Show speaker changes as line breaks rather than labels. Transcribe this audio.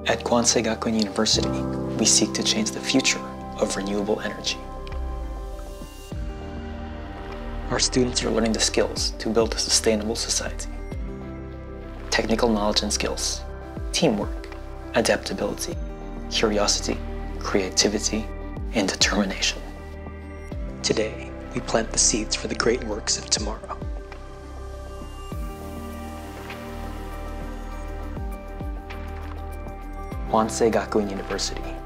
At Kwansei Gakuin University, we seek to change the future of renewable energy. Our students are learning the skills to build a sustainable society. Technical knowledge and skills, teamwork, adaptability, curiosity, creativity, and determination. Today, we plant the seeds for the great works of tomorrow. Kwansei Gakuin University.